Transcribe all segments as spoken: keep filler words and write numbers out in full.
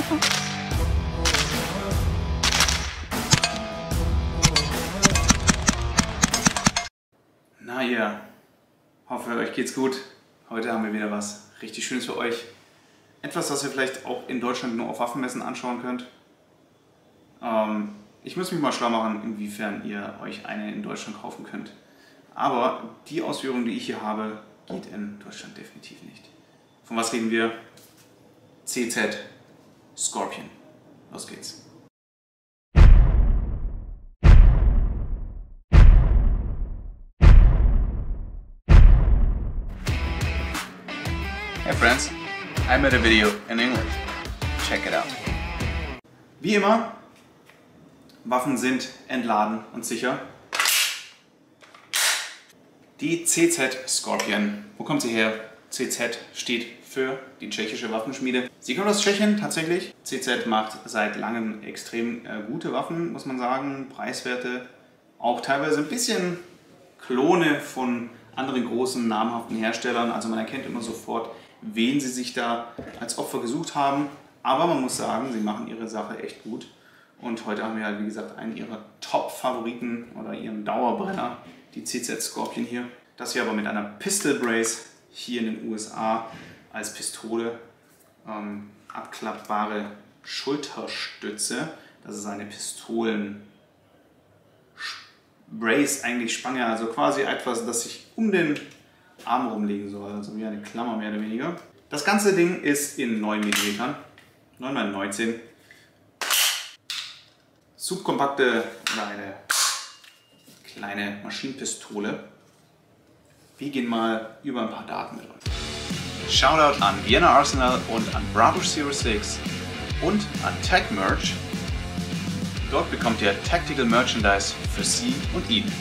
Na ihr, hoffe euch geht's gut. Heute haben wir wieder was richtig Schönes für euch. Etwas, was ihr vielleicht auch in Deutschland nur auf Waffenmessen anschauen könnt. Ähm, ich muss mich mal schlau machen, inwiefern ihr euch eine in Deutschland kaufen könnt. Aber die Ausführung, die ich hier habe, geht in Deutschland definitiv nicht. Von was reden wir? C Z Scorpion. Los geht's. Hey friends, I made a video in English. Check it out. Wie immer, Waffen sind entladen und sicher. Die C Z Scorpion. Wo kommt sie her? C Z steht für die tschechische Waffenschmiede. Sie kommt aus Tschechien tatsächlich. C Z macht seit langem extrem äh, gute Waffen, muss man sagen. Preiswerte, auch teilweise ein bisschen Klone von anderen großen namhaften Herstellern. Also man erkennt immer sofort, wen sie sich da als Opfer gesucht haben. Aber man muss sagen, sie machen ihre Sache echt gut. Und heute haben wir halt, wie gesagt, einen ihrer Top-Favoriten oder ihren Dauerbrenner, die C Z Scorpion hier. Das hier aber mit einer Pistol Brace hier in den U S A als Pistole. Ähm, abklappbare Schulterstütze. Das ist eine Pistolen Brace, eigentlich Spange, also quasi etwas, das sich um den Arm rumlegen soll, also wie eine Klammer mehr oder weniger. Das ganze Ding ist in neun Millimeter, neun mal neunzehn. Subkompakte oder eine kleine Maschinenpistole. Wir gehen mal über ein paar Daten mit euch. Shoutout an Vienna Arsenal und an Bravo Zero Six und an Tech Merch. Dort bekommt ihr Tactical Merchandise für sie und ihn.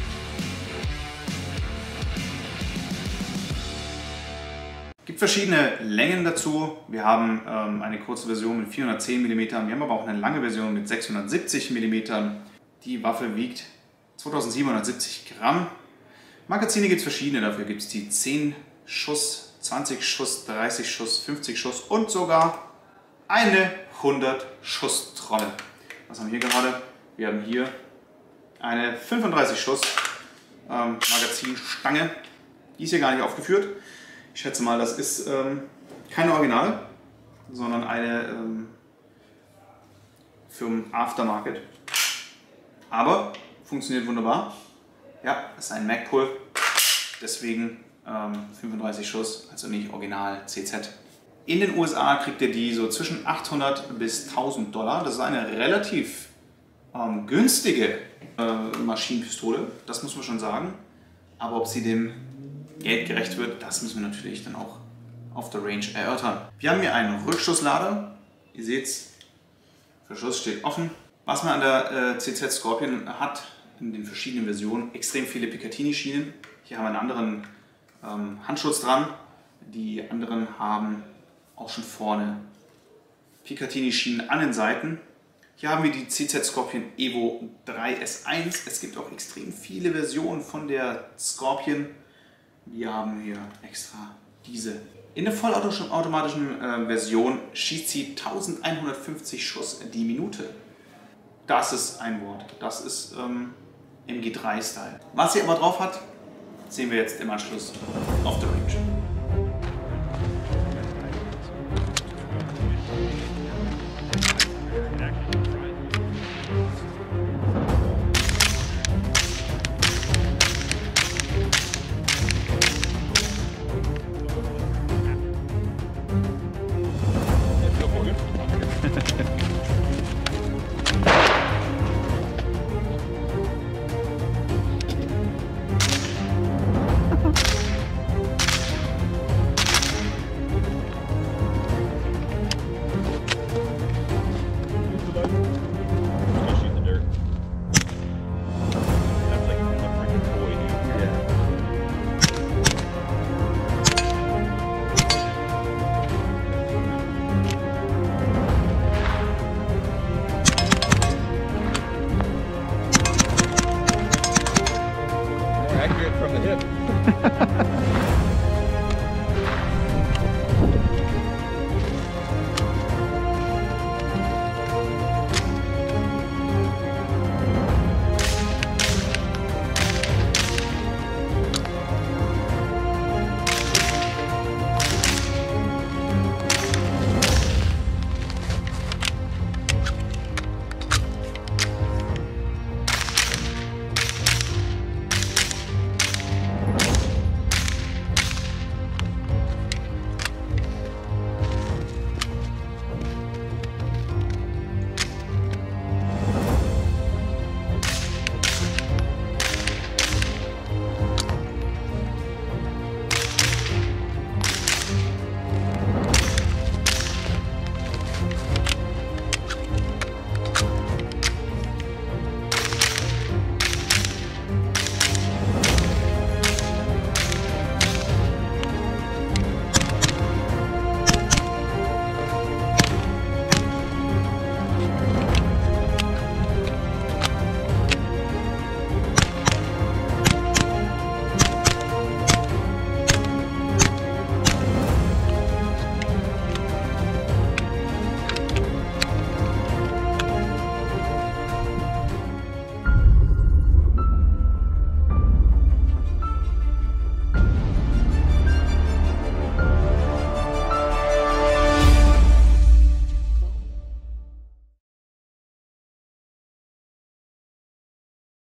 Es gibt verschiedene Längen dazu. Wir haben ähm, eine kurze Version mit vierhundertzehn Millimeter. Wir haben aber auch eine lange Version mit sechshundertsiebzig Millimeter. Die Waffe wiegt zweitausendsiebenhundertsiebzig Gramm. Magazine gibt es verschiedene. Dafür gibt es die zehn Schuss, zwanzig Schuss, dreißig Schuss, fünfzig Schuss und sogar eine hundert Schuss Trommel. Was haben wir hier gerade? Wir haben hier eine fünfunddreißig Schuss ähm, Magazinstange. Die ist hier gar nicht aufgeführt. Ich schätze mal, das ist ähm, keine Originale, sondern eine ähm, Firmen Aftermarket. Aber funktioniert wunderbar. Ja, das ist ein Magpul, deswegen ähm, fünfunddreißig Schuss, also nicht Original C Z. In den U S A kriegt ihr die so zwischen achthundert bis tausend Dollar. Das ist eine relativ ähm, günstige äh, Maschinenpistole, das muss man schon sagen. Aber ob sie dem Geld gerecht wird, das müssen wir natürlich dann auch auf der Range erörtern. Wir haben hier einen Rückschusslader. Ihr seht es, Verschluss steht offen. Was man an der äh, C Z Scorpion hat, in den verschiedenen Versionen, extrem viele Picatinny-Schienen. Hier haben wir einen anderen ähm, Handschutz dran. Die anderen haben auch schon vorne Picatinny-Schienen an den Seiten. Hier haben wir die C Z Scorpion Evo drei S eins. Es gibt auch extrem viele Versionen von der Scorpion. Wir haben hier extra diese. In der vollautomatischen äh, Version schießt sie eintausendeinhundertfünfzig Schuss die Minute. Das ist ein Wort. Das ist ähm, M G drei Style. Was sie aber drauf hat, sehen wir jetzt im Anschluss auf der Range.